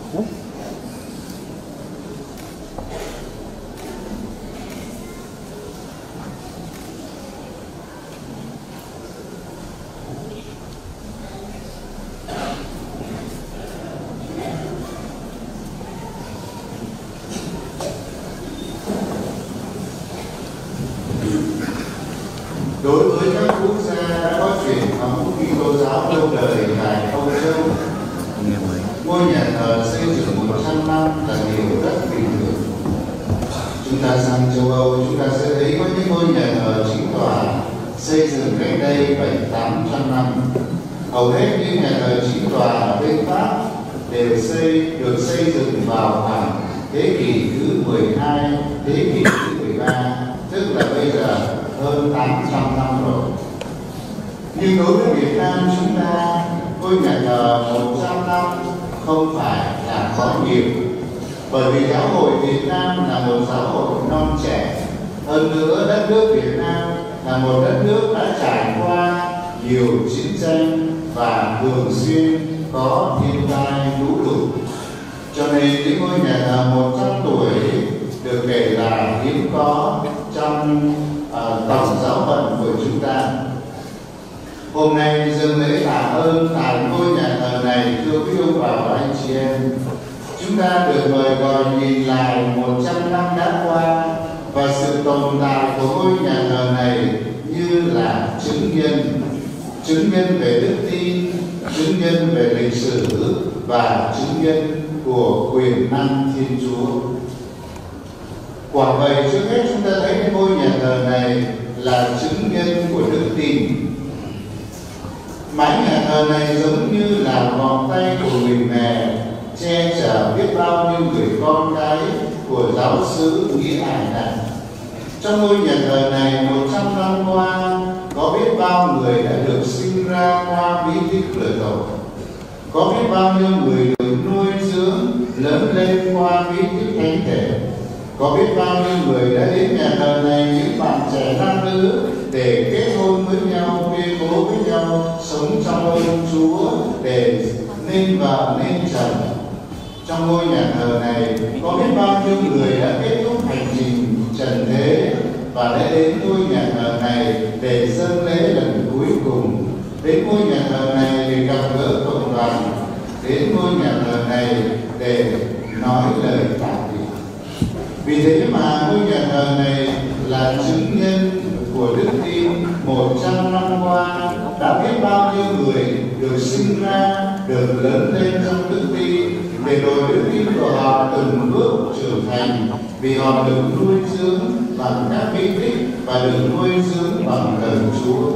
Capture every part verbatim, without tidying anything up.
Đối với các quốc gia đã có truyền thống Kitô giáo lâu đời tại Âu Châu, ngôi nhà thờ xây dựng một trăm năm là điều rất bình thường. Chúng ta sang châu Âu, chúng ta sẽ thấy có những ngôi nhà thờ chính tòa xây dựng cách đây bảy tám trăm năm. Hầu hết những nhà thờ chính tòa ở bên Pháp đều xây được xây dựng vào khoảng thế kỷ thứ mười hai, thế kỷ thứ mười ba, tức là bây giờ hơn tám trăm năm rồi. Nhưng đối với Việt Nam chúng ta, ngôi nhà thờ một trăm năm không phải là có nhiều, bởi vì giáo hội Việt Nam là một giáo hội non trẻ. Hơn nữa, đất nước Việt Nam là một đất nước đã trải qua nhiều chiến tranh và thường xuyên có thiên tai lũ lụt, cho nên những ngôi nhà thờ một trăm tuổi được kể là hiếm có trong uh, tổng giáo phận của chúng ta. Hôm nay dâng lễ tạ ơn tại ngôi nhà thờ này, thưa quý ông bà và anh chị em, chúng ta được mời gọi nhìn lại một trăm năm đã qua và sự tồn tại của ngôi nhà thờ này như là chứng nhân, chứng nhân về đức tin, chứng nhân về lịch sử và chứng nhân của quyền năng Thiên Chúa. Quả vậy, trước hết chúng ta thấy cái ngôi nhà thờ này là chứng nhân của đức tin. Mái nhà thờ này giống như là vòng tay của người mẹ che chở biết bao nhiêu người con cái của giáo xứ Nghĩa Hải này. Trong ngôi nhà thờ này một trăm năm qua, có biết bao người đã được sinh ra qua bí tích rửa tội, có biết bao nhiêu người được nuôi dưỡng lớn lên qua bí tích thánh thể, có biết bao nhiêu người đã đến nhà thờ này, những bạn trẻ nam nữ, để kết hôn với nhau, tuyên bố với nhau, sống trong ơn Chúa để nên vợ nên chồng. Trong ngôi nhà thờ này có biết bao nhiêu người đã kết thúc hành trình trần thế và đã đến ngôi nhà thờ này để dâng lễ lần cuối cùng, đến ngôi nhà thờ này để gặp gỡ cộng đoàn, đến ngôi nhà thờ này để nói lời tạm biệt. Vì thế mà ngôi nhà thờ này là chứng nhân của đức tin một trăm năm qua, đã biết bao nhiêu người được sinh ra, được lớn lên trong đức tin, để rồi đức tin của họ từng bước trưởng thành, vì họ được nuôi dưỡng bằng các bí tích và được nuôi dưỡng bằng lời Chúa.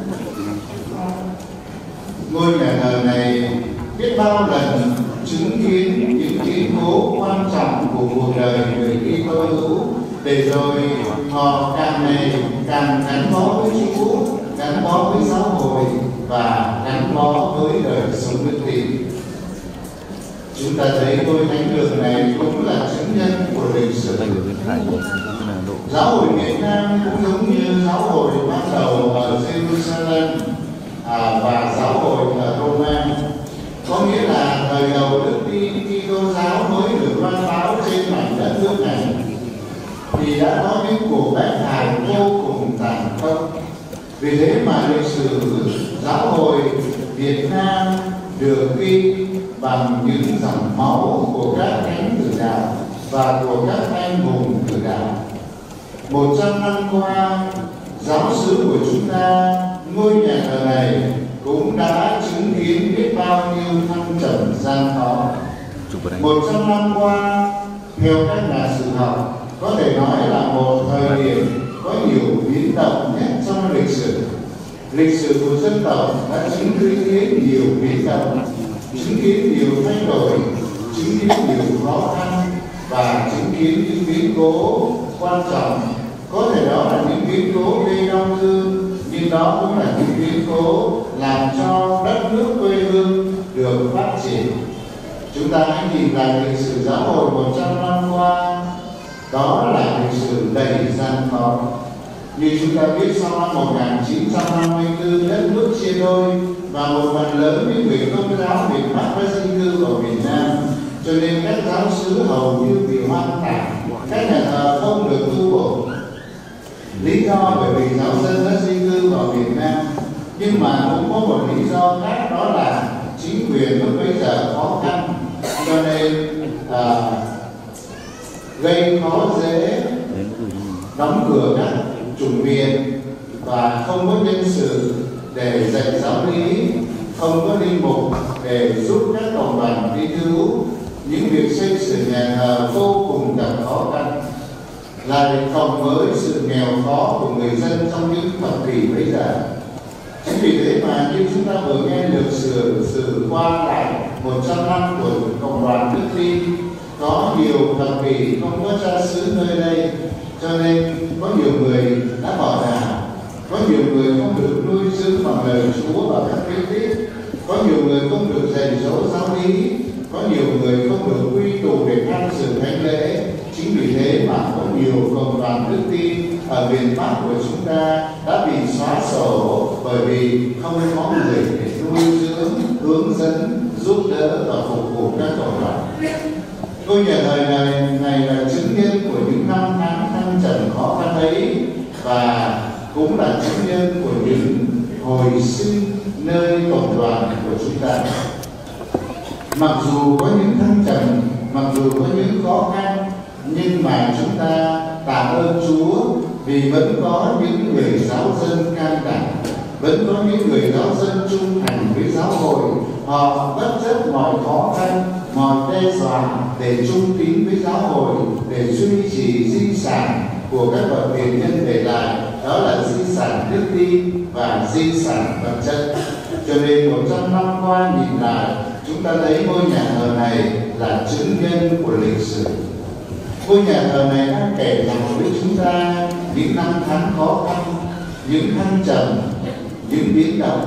Ngôi nhà thờ này biết bao lần chứng kiến những biến cố quan trọng của cuộc đời người Kitô hữu, để rồi họ càng ngày càng gắn bó với Chúa, gắn bó với giáo hội và gắn bó với đời sống đức tin. Chúng ta thấy ngôi thánh đường này cũng là chứng nhân của lịch sử. Giáo hội Việt Nam cũng giống như giáo hội bắt đầu ở Jerusalem à, và giáo hội ở Roma. Có nghĩa là thời đầu đức tin Kitô giáo mới được loan báo trên mảnh đất nước này, thì đã có những cuộc đánh hại vô cùng tàn khốc. Vì thế mà lịch sử giáo hội Việt Nam được ghi bằng những dòng máu của các thánh tử đạo và của các anh hùng tử đạo. Một trăm năm qua, giáo xứ của chúng ta, ngôi nhà thờ này cũng đã chứng kiến biết bao nhiêu thăng trầm gian khó. Một trăm năm qua, theo các nhà sử học, có thể nói là một thời điểm có nhiều biến động nhất trong lịch sử. Lịch sử của dân tộc đã chứng kiến nhiều biến động, chứng kiến nhiều thay đổi, chứng kiến nhiều khó khăn và chứng kiến những biến cố quan trọng. Có thể đó là những biến cố gây đau thương, nhưng đó cũng là những biến cố làm cho đất nước quê hương được phát triển. Chúng ta hãy nhìn lại lịch sử giáo hội một trăm năm qua, đó là lịch sử đầy gian khó. Như chúng ta biết, sau năm một nghìn chín trăm năm mươi tư, đất nước chia đôi và một phần lớn những người Công giáo miền Bắc và di cư ở Việt Nam cho nên các giáo xứ hầu như bị hoang tàn, các nhà thờ không được tu bổ. Lý do bởi vì giáo dân đã di cư vào Việt Nam, nhưng mà cũng có một lý do khác, đó là chính quyền lúc bây giờ khó khăn, cho nên à, gây khó dễ, đóng cửa các chủng viện và không có nhân sự để dạy giáo lý, không có linh mục để giúp các cộng đoàn đi cứu. Những việc xây sửa nhà thờ vô cùng gặp khó khăn, lại cộng với sự nghèo khó của người dân trong những thập kỷ bây giờ. Chính vì thế mà như chúng ta vừa nghe được sự sự qua lại một trăm năm của cộng đoàn Đức Tin, có nhiều thập kỷ không có cha xứ nơi đây, cho nên có nhiều người đã bỏ đảo, có nhiều người không được nuôi dưỡng bằng lời Chúa và các bí tích, có nhiều người không được dạy dỗ giáo lý, có nhiều người không được quy tụ để tham dự thánh lễ. Chính vì thế mà có nhiều cộng đoàn Đức Tin ở miền Bắc của chúng ta đã bị xóa sổ, bởi vì không có người để nuôi dưỡng, hướng dẫn, giúp đỡ và phục vụ các cộng đoàn. Ngôi nhà thờ này, này là chứng nhân của những năm tháng thăng trầm khó khăn ấy, và cũng là chứng nhân của những hồi sinh nơi cộng đoàn của chúng ta. Mặc dù có những thăng trầm, mặc dù có những khó khăn, nhưng mà chúng ta tạ ơn Chúa vì vẫn có những người giáo dân can đảm, vẫn có những người giáo dân trung thành với giáo hội. Họ bất chấp mọi khó khăn, mọi đe dọa để trung tín với giáo hội, để duy trì di sản của các bậc tiền nhân để lại, đó là di sản đức tin và di sản vật chất. Cho nên một trăm năm qua nhìn lại, chúng ta thấy ngôi nhà thờ này là chứng nhân của lịch sử. Ngôi nhà thờ này đang kể rằng với chúng ta những năm tháng khó khăn, những thăng trầm, những biến động,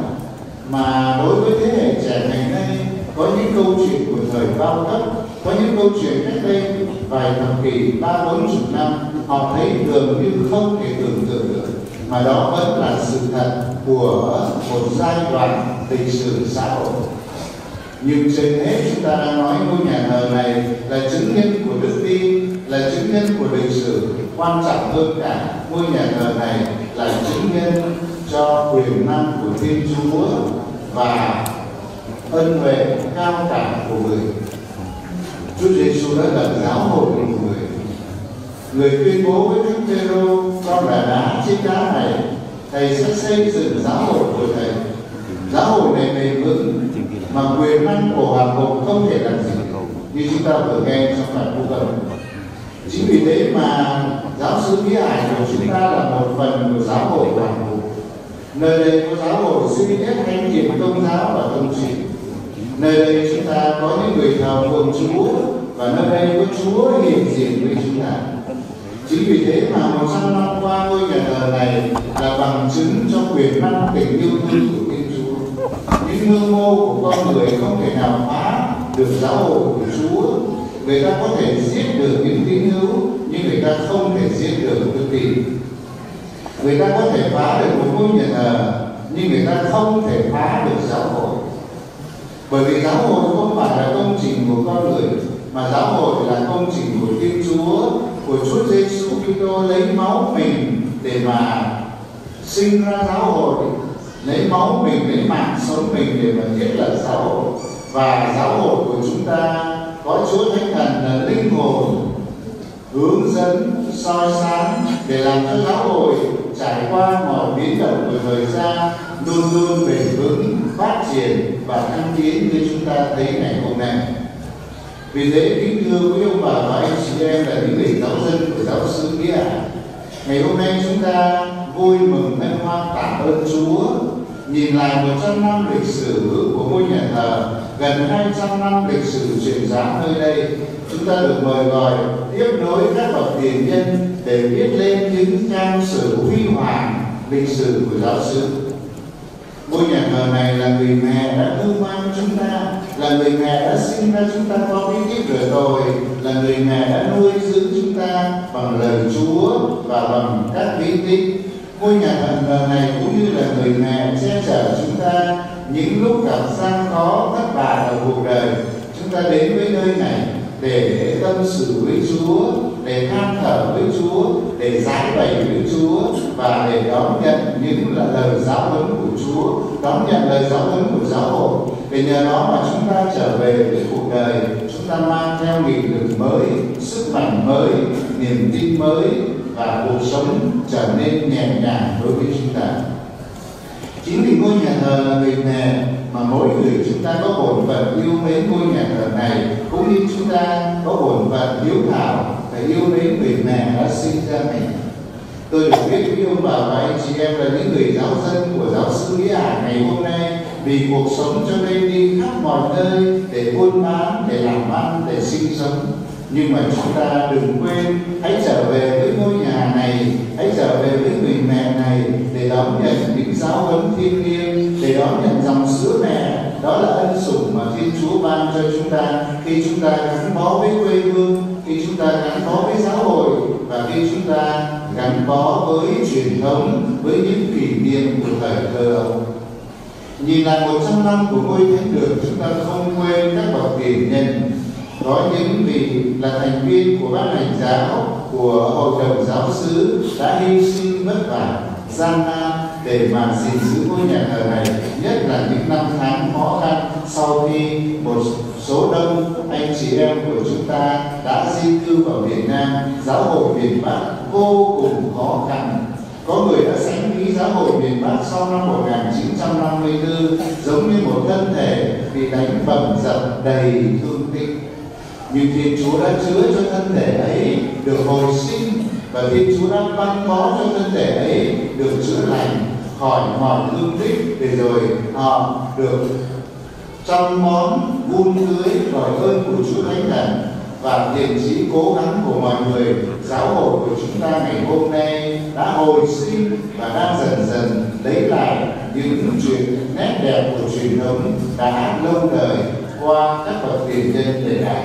mà đối với thế hệ trẻ ngày nay có những câu chuyện của thời bao cấp, có những câu chuyện cách đây vài thập kỷ, ba bốn chục năm, họ thấy dường như không thể tưởng tượng được, mà đó vẫn là sự thật của một giai đoạn lịch sử xã hội. Nhưng trên hết chúng ta đang nói ngôi nhà thờ này là chứng nhân của đức tin, là chứng nhân của lịch sử. Quan trọng hơn cả, ngôi nhà thờ này là chứng nhân cho quyền năng của Thiên Chúa và ân huệ cao cả của người. Chúa Giêsu đã lập giáo hội của người. Người tuyên bố với Đức Phêrô, con là đá, trên đá này thầy sẽ xây dựng giáo hội của thầy. Giáo hội này bền vững, mà quyền năng của Hoàng Hậu không thể làm gì, như chúng ta vừa nghe trong bài phúc âm. Chính vì thế mà giáo xứ Nghĩa Hải của chúng ta là một phần của giáo hội Hoàng Hậu. Nơi đây có giáo hội duy nhất thánh hiệp công giáo và công chính. Nơi đây chúng ta có những người thờ phượng Chúa, và nơi đây có Chúa hiện diện với chúng ta. Chính vì thế mà một trăm năm qua ngôi nhà thờ này là bằng chứng cho quyền năng tình yêu thương của Thiên Chúa. Những mưu mô của con người không thể nào phá được giáo hội của Chúa. Người ta có thể giết được những tín hữu, nhưng người ta không thể giết được đức tin. Người ta có thể phá được một ngôi nhà thờ, nhưng người ta không thể phá được giáo hội. Bởi vì giáo hội không phải là công trình của con người, mà giáo hội là công trình của Thiên Chúa, của Chúa Giêsu Kitô lấy máu mình để mà sinh ra giáo hội, lấy máu mình, lấy mạng sống mình để mà thiết lập giáo hội. Và giáo hội của chúng ta có Chúa Thánh Thần là linh hồn hướng dẫn, soi sáng để làm cho giáo hội trải qua mọi biến động của thời gian luôn luôn bền vững, phát triển và thăng tiến như chúng ta thấy ngày hôm nay. Vì thế kính thưa quý ông bà và anh chị em là những người giáo dân của giáo xứ Nghĩa Hải, ngày hôm nay chúng ta vui mừng hân hoan tạ ơn Chúa. Nhìn lại một trăm năm lịch sử của ngôi nhà thờ, gần hai trăm năm lịch sử truyền giáo nơi đây, chúng ta được mời gọi tiếp nối các bậc tiền nhân để viết lên những trang sử huy hoàng lịch sử của giáo xứ. Ngôi nhà thờ này là người mẹ đã thương mang chúng ta, là người mẹ đã sinh ra chúng ta có bí kíp rửa tội, là người mẹ đã nuôi dưỡng chúng ta bằng lời Chúa và bằng các bí tích. Ngôi nhà thờ này cũng như là người mẹ che chở chúng ta những lúc gặp gian khó thất bại ở cuộc đời, chúng ta đến với nơi này để tâm sự với Chúa, để than thở với Chúa, để giải bày với Chúa và để đón nhận những là lời giáo huấn của Chúa, đón nhận lời giáo huấn của giáo hội. Vì nhờ đó mà chúng ta trở về với cuộc đời, chúng ta mang theo nghị lực mới, sức mạnh mới, niềm tin mới và cuộc sống trở nên nhẹ nhàng đối với chúng ta. Chính vì ngôi nhà thờ là người mẹ mà mỗi người chúng ta có bổn phận yêu mến ngôi nhà thờ này, cũng như chúng ta có bổn phận hiếu thảo phải yêu mến người mẹ đã sinh ra mình. Tôi được biết với ông bà và anh chị em là những người giáo dân của giáo sư Nghĩa Hải ngày hôm nay, vì cuộc sống cho nên đi khắp mọi nơi để buôn bán, để làm ăn, để sinh sống. Nhưng mà chúng ta đừng quên, hãy trở về với ngôi nhà này, hãy trở về với người mẹ này để đón nhận những giáo huấn thiêng liêng, để đón nhận dòng sữa mẹ. Đó là ân sủng mà Thiên Chúa ban cho chúng ta khi chúng ta gắn bó với quê hương, khi chúng ta gắn bó với giáo hội và khi chúng ta gắn bó với truyền thống, với những kỷ niệm của thời thơ ấu. Nhìn lại một trăm năm của ngôi thánh đường, chúng ta không quên các bậc tiền nhân. Có những vị là thành viên của ban hành giáo, của hội đồng giáo xứ đã hy sinh vất vả, gian nan để mà gìn giữ ngôi nhà thờ này, nhất là những năm tháng khó khăn sau khi một số đông anh chị em của chúng ta đã di cư vào Việt Nam. Giáo hội miền Bắc vô cùng khó khăn. Có người đã sánh ví giáo hội miền Bắc sau năm một nghìn chín trăm năm mươi tư giống như một thân thể bị đánh bầm dập đầy thương tích. Nhưng Thiên Chúa đã chứa cho thân thể ấy được hồi sinh, và Thiên Chúa đã băng bó cho thân thể ấy được chữa lành khỏi mọi thương tích, để rồi họ được chăm món vun tưới đòi ơn của Chúa Thánh Thần. Và thiện chí cố gắng của mọi người, giáo hội của chúng ta ngày hôm nay đã hồi sinh và đang dần dần lấy lại những chuyện nét đẹp của truyền thống đã lâu đời qua các bậc tiền nhân để lại.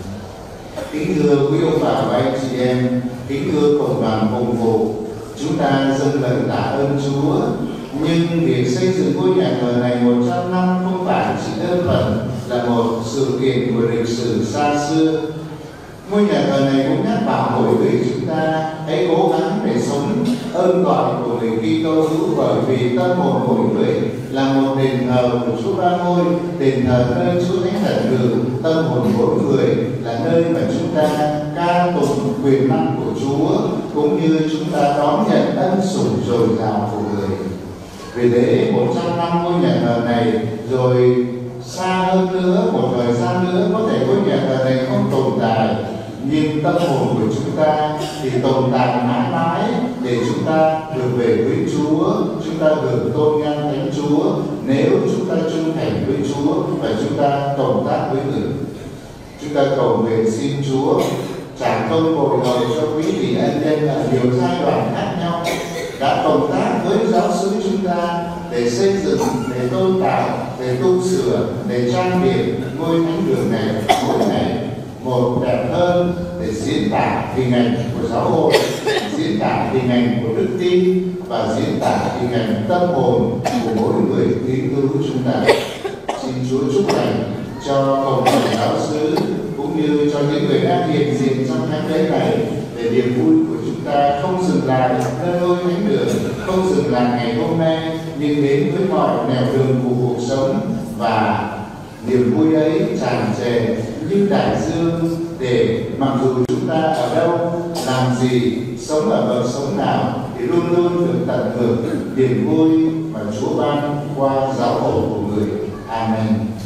Kính thưa quý ông bà và anh chị em, kính thưa cộng đoàn phụng vụ, chúng ta dâng lời tạ ơn Chúa. Nhưng việc xây dựng ngôi nhà thờ này một trăm năm không phải chỉ đơn thuần là một sự kiện của lịch sử xa xưa. Ngôi nhà thờ này cũng nhắc bảo mỗi người chúng ta hãy cố gắng để sống ơn gọi của người Kitô hữu, bởi vì tâm hồn mỗi người là một đền thờ của Chúa Ba Ngôi, đền thờ nơi Chúa Thánh Thần ngự. Tâm hồn mỗi người là nơi mà chúng ta ca tụng quyền năng của Chúa, cũng như chúng ta đón nhận ân sủng dồi dào của người. Vì thế một trăm năm ngôi nhà thờ này, rồi xa hơn nữa, một thời gian nữa có thể ngôi nhà thờ này không tồn tại, nhưng tâm hồn của chúng ta thì tồn tại mãi mãi, để chúng ta được về với Chúa, chúng ta được tôn ngang Thánh Chúa nếu chúng ta trung thành với Chúa và chúng ta cộng tác với người. Chúng ta cầu nguyện xin Chúa trả công bồi hồi cho quý vị ân nhân ở nhiều giai đoạn khác nhau đã cộng tác với giáo xứ chúng ta để xây dựng, để tôn tạo, để tu sửa, để trang điểm ngôi thánh đường này mỗi ngày một đẹp hơn, để diễn tả hình ảnh của giáo hội, diễn tả hình ảnh của đức tin và diễn tả hình ảnh tâm hồn của mỗi người tín hữu chúng ta. Xin Chúa chúc lành cho cộng đồng giáo xứ cũng như cho những người đang hiện diện trong thánh lễ này, để niềm vui của chúng ta không dừng lại nơi ngôi thánh đường, không dừng lại ngày hôm nay, nhưng đến với mọi nẻo đường của cuộc sống, và niềm vui ấy tràn trề như đại dương, để mặc dù chúng ta ở đâu, làm gì, sống ở bậc sống nào thì luôn luôn được tận hưởng niềm vui mà Chúa ban qua giáo hội của người. Amen.